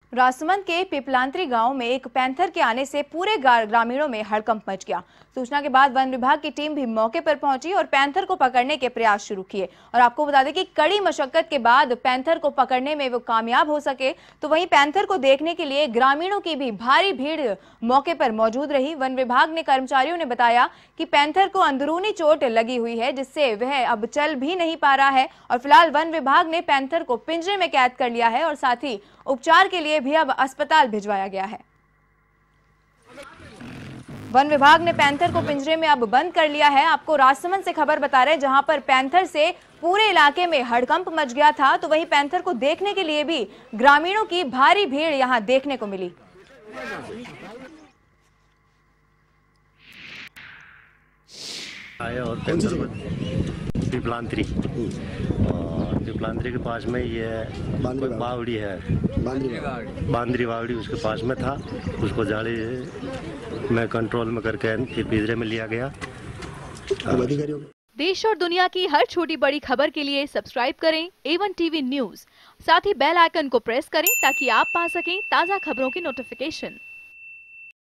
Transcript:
राजसमंद के पिपलांत्री गांव में एक पैंथर के आने से पूरे ग्रामीणों में हड़कंप मच गया। सूचना के बाद वन विभाग की टीम भी मौके पर पहुंची और पैंथर को पकड़ने के प्रयास शुरू किए। और आपको बता दें कि कड़ी मशक्कत के बाद पैंथर को पकड़ने में वो कामयाब हो सके। तो वहीं पैंथर को देखने के लिए ग्रामीणों की भी भारी भीड़ मौके पर मौजूद रही। वन विभाग ने कर्मचारियों ने बताया कि पैंथर को अंदरूनी चोट लगी हुई है, जिससे वह अब चल भी नहीं पा रहा है। और फिलहाल वन विभाग ने पैंथर को पिंजरे में कैद कर लिया है और साथ ही उपचार के लिए भी अब अस्पताल भिजवाया गया है। वन विभाग ने पैंथर को पिंजरे में अब बंद कर लिया है। आपको राजसमंद से खबर बता रहे हैं, जहां पर पैंथर से पूरे इलाके में हड़कंप मच गया था, तो वहीं पैंथर को देखने के लिए भी ग्रामीणों की भारी भीड़ यहां देखने को मिली। आया और पिपलांत्री के पास में ये बावड़ी है, बांदरी बावड़ी उसके पास में था। उसको जाली में कंट्रोल में करके पिंजरे में लिया गया। देश और दुनिया की हर छोटी बड़ी खबर के लिए सब्सक्राइब करें A1 TV न्यूज। साथ ही बेल आइकन को प्रेस करें ताकि आप पा सकें ताज़ा खबरों की नोटिफिकेशन।